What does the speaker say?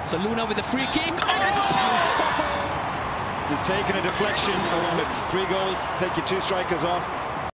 So Luna with the free kick. He's taken a deflection. 3 goals, take your 2 strikers off.